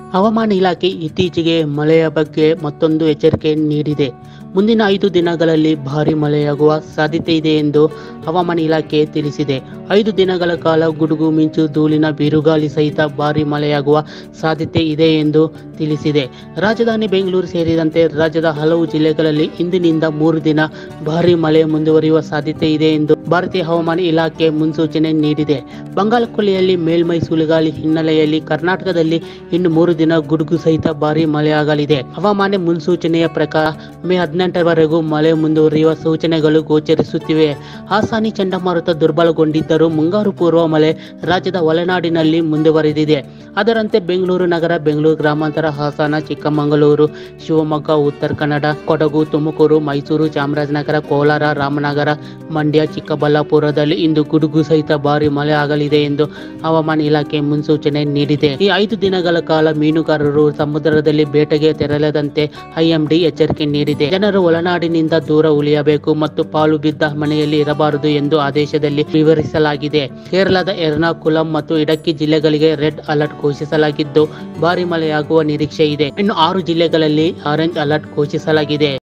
ಹವಾಮಾನ ಇಲಾಖೆ ಇತ್ತೀಚೆಗೆ ಮಳೆಯ ಬಗ್ಗೆ ಮತ್ತೊಂದು ಎಚ್ಚರಿಕೆ ನೀಡಿದೆ. ಮುಂದಿನ 5 ದಿನಗಳಲ್ಲಿ ಭಾರೀ ಮಳೆಯಾಗುವ ಸಾಧ್ಯತೆ ಇದೆ ಎಂದು ಹವಾಮಾನ ಇಲಾಖೆ ತಿಳಿಸಿದೆ. 5 ದಿನಗಳ ಕಾಲ ಗುಡುಗು ಮಿಂಚು, ಧೂಳಿನ ಬಿರುಗಾಳಿ ಸಹಿತ ಭಾರೀ ಮಳೆಯಾಗುವ ಸಾಧ್ಯತೆ ಇದೆ ಎಂದು ತಿಳಿಸಿದೆ. ರಾಜಧಾನಿ ಬೆಂಗಳೂರು ಸೇರಿದಂತೆ ರಾಜ್ಯದ ಹಲವು ಜಿಲ್ಲೆಗಳಲ್ಲಿ ಇಂದಿನಿಂದ 3 ದಿನ ಭಾರೀ ಮಳೆ ಮುಂದುವರಿಯುವ ಸಾಧ್ಯತೆ ಇದೆ ಎಂದು ಭಾರತೀಯ ಹವಾಮಾನ ಇಲಾಖೆ ಮುನ್ಸೂಚನೆ ನೀಡಿದೆ. ಬಂಗಾಳಕೊಲ್ಲಿಯಲ್ಲಿ ಮೇಲ್ಮೈ ಸುಳಿಗಾಳಿ ಹಿನ್ನೆಲೆಯಲ್ಲಿ ಕರ್ನಾಟಕದಲ್ಲಿ ಇನ್ನು 3 ದಿನ ಗುಡುಗು ಸಹಿತ ಭಾರೀ ಮಳೆಯಾಗಲಿದೆ. ಹವಾಮಾನ ಮುನ್ಸೂಚನೆಯ ಪ್ರಕಾರ ಮೇ 18ರವರೆಗೂ ಮಳೆ ಮುಂದುವರಿಯುವ ಸೂಚನೆಗಳು ಗೋಚರಿಸುತ್ತಿವೆ. ಹಾಸಾನಿ ಚಂಡಮಾರುತ ದುರ್ಬಲಗೊಂಡಿದ್ದರೂ ಮುಂಗಾರು ಪೂರ್ವ ಮಳೆ ರಾಜ್ಯದ ಒಳನಾಡಿನಲ್ಲಿ ಮುಂದುವರೆದಿದೆ. ಅದರಂತೆ ಬೆಂಗಳೂರು ನಗರ, ಬೆಂಗಳೂರು ಗ್ರಾಮಾಂತರ, ಹಾಸನ, ಚಿಕ್ಕಮಗಳೂರು, ಶಿವಮೊಗ್ಗ, ಉತ್ತರ ಕನ್ನಡ, ಕೊಡಗು, ತುಮಕೂರು, ಮೈಸೂರು, ಚಾಮರಾಜನಗರ, ಕೋಲಾರ, ರಾಮನಗರ, ಮಂಡ್ಯ, ಚಿಕ್ಕಬಳ್ಳಾಪುರದಲ್ಲಿ ಇಂದು ಗುಡುಗು ಸಹಿತ ಭಾರೀ ಮಳೆ ಆಗಲಿದೆ ಎಂದು ಹವಾಮಾನ ಇಲಾಖೆ ಮುನ್ಸೂಚನೆ ನೀಡಿದೆ. ಈ 5 ದಿನಗಳ ಕಾಲ ಮೀನುಗಾರರು ಸಮುದ್ರದಲ್ಲಿ ಬೇಟೆಗೆ ತೆರಳದಂತೆ ಐಎಂಡಿ ಎಚ್ಚರಿಕೆ ನೀಡಿದೆ. ಜನರು ಒಳನಾಡಿನಿಂದ ದೂರ ಉಳಿಯಬೇಕು ಮತ್ತು ಪಾಳು ಬಿದ್ದ ಮನೆಯಲ್ಲಿ ಇರಬಾರದು ಎಂದು ಆದೇಶದಲ್ಲಿ ವಿವರಿಸಲಾಗಿದೆ. ಕೇರಳದ ಎರ್ನಾಕುಲಂ ಮತ್ತು ಇಡಕ್ಕಿ ಜಿಲ್ಲೆಗಳಿಗೆ ರೆಡ್ ಅಲರ್ಟ್ ಘೋಷಿಸಲಾಗಿದ್ದು ಭಾರೀ ಮಳೆಯಾಗುವ ನಿರೀಕ್ಷೆ ಇದೆ. ಇನ್ನು 6 ಜಿಲ್ಲೆಗಳಲ್ಲಿ ಆರೆಂಜ್ ಅಲರ್ಟ್ ಘೋಷಿಸಲಾಗಿದೆ.